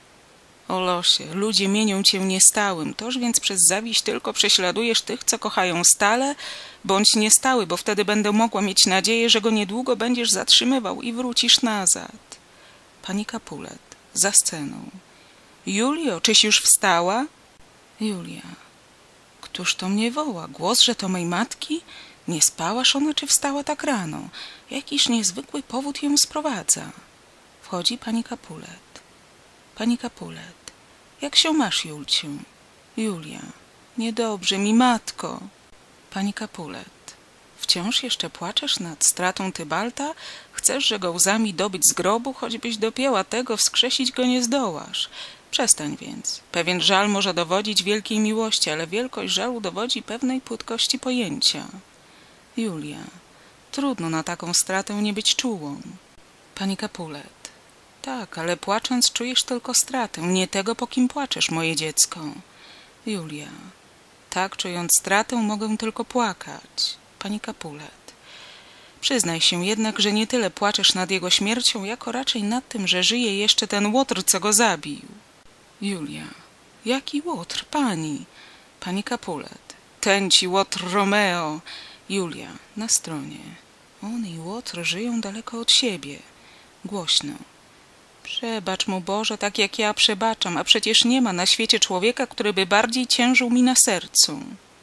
O losie, ludzie mienią cię niestałym, toż więc przez zawiść tylko prześladujesz tych, co kochają stale, bądź niestały, bo wtedy będę mogła mieć nadzieję, że go niedługo będziesz zatrzymywał i wrócisz nazad. Pani Capulet, za sceną. Julio, czyś już wstała? Julia. Któż to mnie woła? Głos, że to mej matki? Nie spałaż ona, czy wstała tak rano? Jakiż niezwykły powód ją sprowadza? Wchodzi pani Capulet. Pani Capulet. Jak się masz, Julciu? Julia. Niedobrze mi, matko. Pani Capulet. Wciąż jeszcze płaczesz nad stratą Tybalta? Chcesz, że go łzami dobyć z grobu? Choćbyś dopięła tego, wskrzesić go nie zdołasz. Przestań więc. Pewien żal może dowodzić wielkiej miłości, ale wielkość żalu dowodzi pewnej płytkości pojęcia. Julia. Trudno na taką stratę nie być czułą. Pani Capulet. Tak, ale płacząc czujesz tylko stratę, nie tego, po kim płaczesz, moje dziecko. Julia. Tak, czując stratę, mogę tylko płakać. Pani Capulet. Przyznaj się jednak, że nie tyle płaczesz nad jego śmiercią, jako raczej nad tym, że żyje jeszcze ten łotr, co go zabił. Julia. Jaki łotr, pani? Pani Capulet. Ten ci łotr Romeo. Julia. Na stronie. On i łotr żyją daleko od siebie. Głośno. Przebacz mu, Boże, tak jak ja przebaczam, a przecież nie ma na świecie człowieka, który by bardziej ciężył mi na sercu.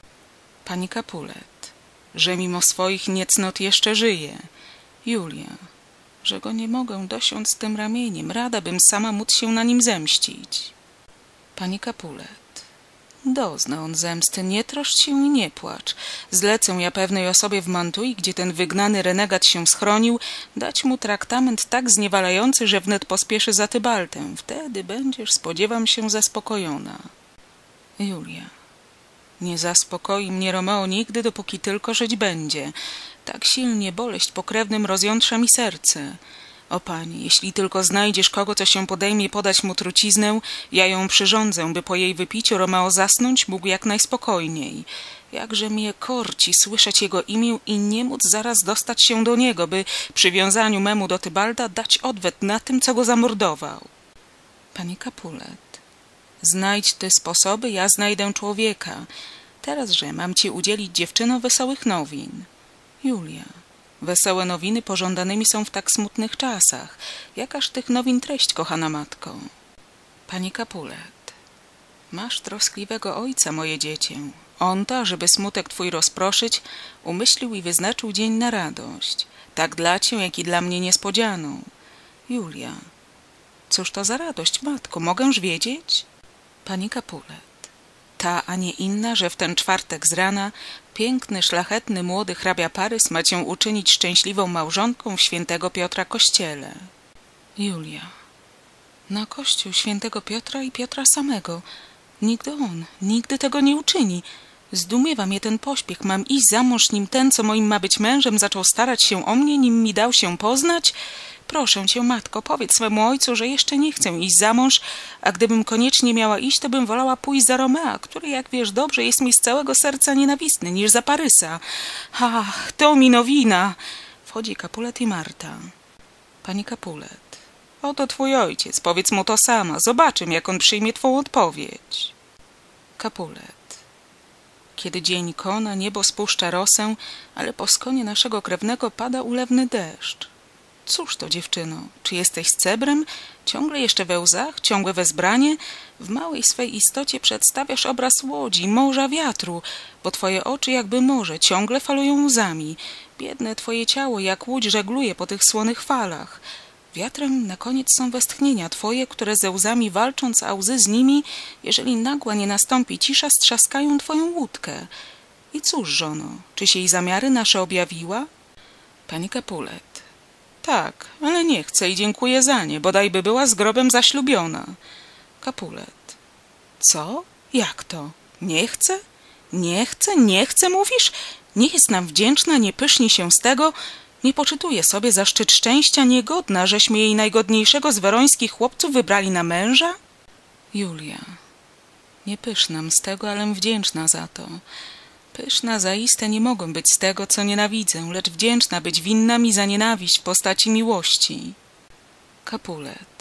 Pani Capulet. Że mimo swoich niecnot jeszcze żyje. Julia. Że go nie mogę dosiąść z tym ramieniem. Rada bym sama móc się na nim zemścić. Pani Capulet. Dozna on zemsty, nie troszcz się i nie płacz. Zlecę ja pewnej osobie w Mantui, gdzie ten wygnany renegat się schronił, dać mu traktament tak zniewalający, że wnet pospieszy za Tybaltem. Wtedy będziesz, spodziewam się, zaspokojona. Julia. Nie zaspokoi mnie Romeo nigdy, dopóki tylko żyć będzie. Tak silnie boleść pokrewnym rozjątrza mi serce. O pani, jeśli tylko znajdziesz kogo, co się podejmie podać mu truciznę, ja ją przyrządzę, by po jej wypiciu Romeo zasnąć mógł jak najspokojniej. Jakże mnie korci słyszeć jego imię i nie móc zaraz dostać się do niego, by przywiązaniu memu do Tybalda dać odwet na tym, co go zamordował. Pani Capulet. Znajdź ty sposoby, ja znajdę człowieka. Terazże mam ci udzielić, dziewczyno, wesołych nowin. Julia. Wesołe nowiny pożądanymi są w tak smutnych czasach. Jakaż tych nowin treść, kochana matko? Pani Capulet. Masz troskliwego ojca, moje dziecię. On to, żeby smutek twój rozproszyć, umyślił i wyznaczył dzień na radość. Tak dla cię, jak i dla mnie niespodzianą. Julia. Cóż to za radość, matko? Mogęż wiedzieć? Pani Capulet. Ta, a nie inna, że w ten czwartek z rana piękny, szlachetny, młody hrabia Parys ma cię uczynić szczęśliwą małżonką w świętego Piotra kościele. Julia. Na kościół świętego Piotra i Piotra samego. Nigdy on, nigdy tego nie uczyni. Zdumiewa mnie ten pośpiech. Mam iść za mąż, nim ten, co moim ma być mężem, zaczął starać się o mnie, nim mi dał się poznać? Proszę cię, matko, powiedz swemu ojcu, że jeszcze nie chcę iść za mąż, a gdybym koniecznie miała iść, to bym wolała pójść za Romea, który, jak wiesz dobrze, jest mi z całego serca nienawistny, niż za Parysa. Ach, to mi nowina! Wchodzi Capulet i Marta. Pani Capulet. Oto twój ojciec, powiedz mu to sama, zobaczymy, jak on przyjmie twą odpowiedź. Capulet. Kiedy dzień kona, niebo spuszcza rosę, ale po skonie naszego krewnego pada ulewny deszcz. Cóż to, dziewczyno, czy jesteś cebrem? Ciągle jeszcze we łzach, ciągłe wezbranie? W małej swej istocie przedstawiasz obraz łodzi, morza wiatru, bo twoje oczy jakby morze ciągle falują łzami. Biedne twoje ciało jak łódź żegluje po tych słonych falach. Wiatrem na koniec są westchnienia twoje, które ze łzami walcząc, a łzy z nimi, jeżeli nagła nie nastąpi cisza, strzaskają twoją łódkę. I cóż, żono, czyś jej zamiary nasze objawiła? Pani Capulet. Tak, ale nie chcę i dziękuję za nie, bodaj by była z grobem zaślubiona. Capulet. Co? Jak to? Nie chcę? Nie chcę? Nie chcę, mówisz? Nie jest nam wdzięczna, nie pyszni się z tego, nie poczytuje sobie za szczyt szczęścia niegodna, żeśmy jej najgodniejszego z werońskich chłopców wybrali na męża? Julia. Nie pyszna z tego, alem wdzięczna za to. Pyszna zaiste nie mogę być z tego, co nienawidzę, lecz wdzięczna być winna mi za nienawiść w postaci miłości. Capulet.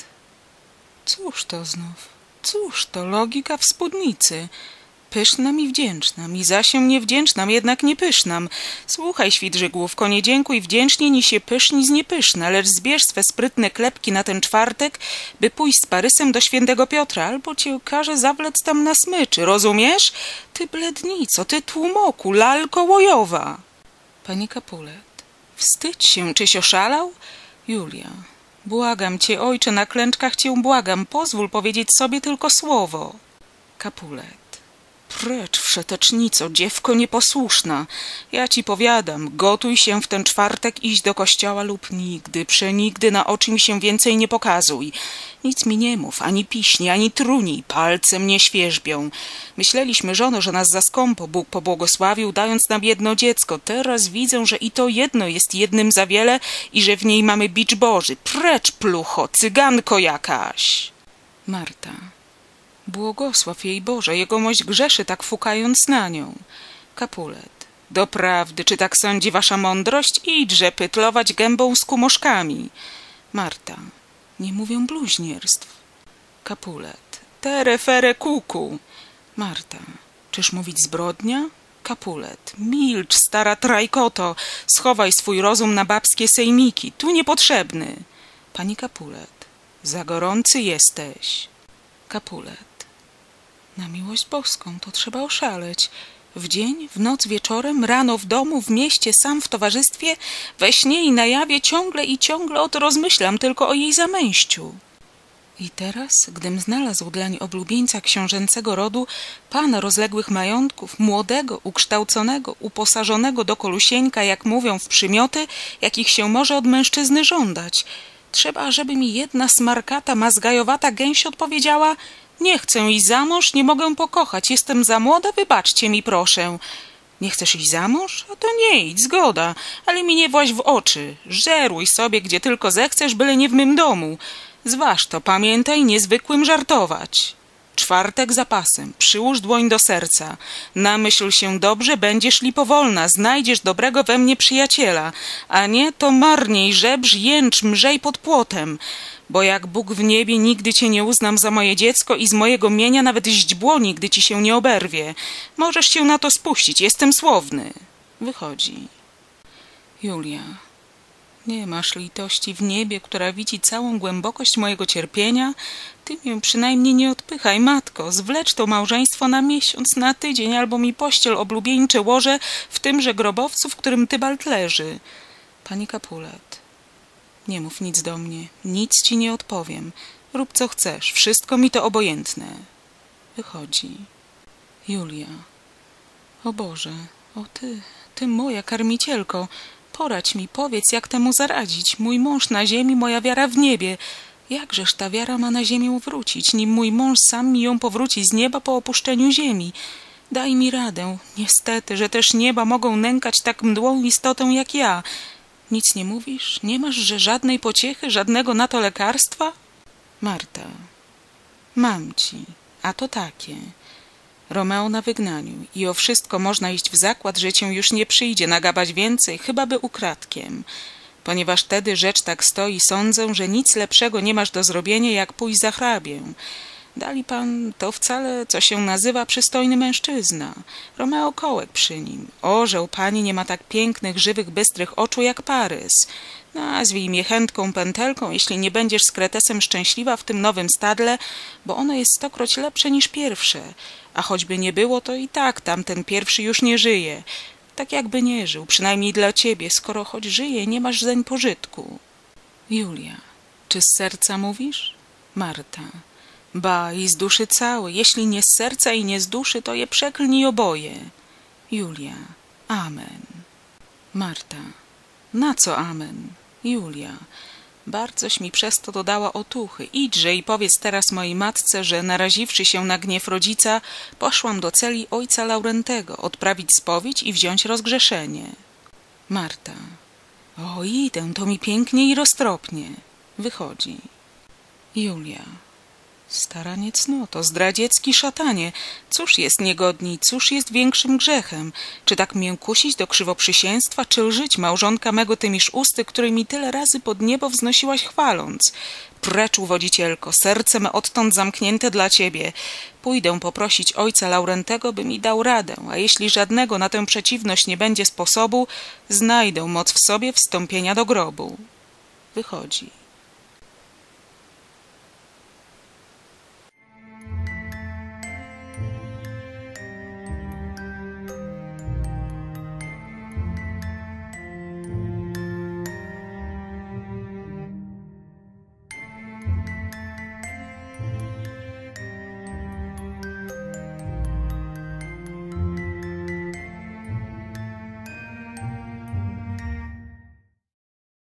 Cóż to znów? Cóż to logika w spódnicy? Pyszna i wdzięczna, mi zasiem niewdzięczna, jednak nie pyszna. Słuchaj, świdrzygłówko, nie dziękuj wdzięcznie, ni się pyszni z niepyszna, lecz zbierz swe sprytne klepki na ten czwartek, by pójść z Parysem do świętego Piotra, albo cię każe zawlec tam na smyczy, rozumiesz? Ty blednico, ty tłumoku, lalko łojowa. Pani Capulet. Wstydź się, czyś oszalał? Julia. Błagam cię, ojcze, na klęczkach cię błagam, pozwól powiedzieć sobie tylko słowo. Capulet. Precz, wszetecznico, dziewko nieposłuszna. Ja ci powiadam, gotuj się w ten czwartek iść do kościoła lub nigdy, przenigdy na oczy mi się więcej nie pokazuj. Nic mi nie mów, ani piśni, ani truni, palcem nie świerzbią. Myśleliśmy, żono, że nas za skąpo Bóg pobłogosławił, dając nam jedno dziecko. Teraz widzę, że i to jedno jest jednym za wiele i że w niej mamy bicz Boży. Precz, plucho, cyganko jakaś. Marta. Błogosław jej Boże, jegomość grzeszy, tak fukając na nią. Capulet. Doprawdy, czy tak sądzi wasza mądrość? Idźże pytlować gębą z kumoszkami. Marta. Nie mówię bluźnierstw. Capulet. Tere fere kuku. Marta. Czyż mówić zbrodnia? Capulet. Milcz, stara trajkoto, schowaj swój rozum na babskie sejmiki, tu niepotrzebny. Pani Capulet. Za gorący jesteś. Capulet. Na miłość boską, to trzeba oszaleć. W dzień, w noc, wieczorem, rano w domu, w mieście, sam w towarzystwie, we śnie i na jawie ciągle i ciągle oto rozmyślam tylko o jej zamęściu. I teraz, gdym znalazł dlań oblubieńca książęcego rodu, pana rozległych majątków, młodego, ukształconego, uposażonego do kolusieńka, jak mówią, w przymioty, jakich się może od mężczyzny żądać, trzeba, żeby mi jedna smarkata, mazgajowata gęś odpowiedziała: nie chcę iść za mąż, nie mogę pokochać, jestem za młoda, wybaczcie mi, proszę. Nie chcesz iść za mąż? A to nie idź, zgoda, ale mi nie właź w oczy. Żeruj sobie, gdzie tylko zechcesz, byle nie w mym domu. Zważ to, pamiętaj, niezwykłym żartować. Czwartek za pasem, przyłóż dłoń do serca. Namyśl się dobrze, będziesz li powolna, znajdziesz dobrego we mnie przyjaciela, a nie to marniej żebrz, jęcz, mrzej pod płotem. Bo jak Bóg w niebie, nigdy cię nie uznam za moje dziecko i z mojego mienia nawet źdźbło nigdy ci się nie oberwie. Możesz się na to spuścić, jestem słowny. Wychodzi. Julia. Nie masz litości w niebie, która widzi całą głębokość mojego cierpienia? Ty mnie przynajmniej nie odpychaj, matko. Zwlecz to małżeństwo na miesiąc, na tydzień, albo mi pościel oblubieńcze łoże w tymże grobowcu, w którym Tybalt leży. Pani Capulet. Nie mów nic do mnie, nic ci nie odpowiem. Rób co chcesz, wszystko mi to obojętne. Wychodzi. Julia. O Boże, o ty, ty moja karmicielko, poradź mi, powiedz, jak temu zaradzić. Mój mąż na ziemi, moja wiara w niebie. Jakżeż ta wiara ma na ziemię wrócić, nim mój mąż sam mi ją powróci z nieba po opuszczeniu ziemi? Daj mi radę. Niestety, że też nieba mogą nękać tak mdłą istotę jak ja. Nic nie mówisz? Nie masz, że żadnej pociechy, żadnego na to lekarstwa? Marta. Mam ci, a to takie. Romeo na wygnaniu i o wszystko można iść w zakład, że cię już nie przyjdzie nagabać więcej, chyba by ukradkiem. Ponieważ wtedy rzecz tak stoi, sądzę, że nic lepszego nie masz do zrobienia, jak pójść za hrabię. Dali pan to wcale, co się nazywa przystojny mężczyzna. Romeo kołek przy nim. Orzeł pani nie ma tak pięknych, żywych, bystrych oczu jak Parys. Nazwij mnie chętką pętelką, jeśli nie będziesz z Kretesem szczęśliwa w tym nowym stadle, bo ono jest stokroć lepsze niż pierwsze. A choćby nie było, to i tak tamten pierwszy już nie żyje. Tak jakby nie żył, przynajmniej dla ciebie, skoro choć żyje, nie masz zeń pożytku. Julia. Czy z serca mówisz? Marta. Ba, i z duszy całej. Jeśli nie z serca i nie z duszy, to je przeklnij oboje. Julia. Amen. Marta. Na co amen? Julia. Bardzoś mi przez to dodała otuchy. Idźże i powiedz teraz mojej matce, że naraziwszy się na gniew rodzica, poszłam do celi ojca Laurentego, odprawić spowiedź i wziąć rozgrzeszenie. Marta. O, idę, to mi pięknie i roztropnie. Wychodzi. Julia. Staranie cnoto, zdradziecki szatanie, cóż jest niegodni, cóż jest większym grzechem? Czy tak mię kusić do krzywoprzysięstwa, czy lżyć małżonka mego tymiż usty, którymi tyle razy pod niebo wznosiłaś chwaląc? Precz, uwodzicielko, serce me odtąd zamknięte dla ciebie. Pójdę poprosić ojca Laurentego, by mi dał radę, a jeśli żadnego na tę przeciwność nie będzie sposobu, znajdę moc w sobie wstąpienia do grobu. Wychodzi.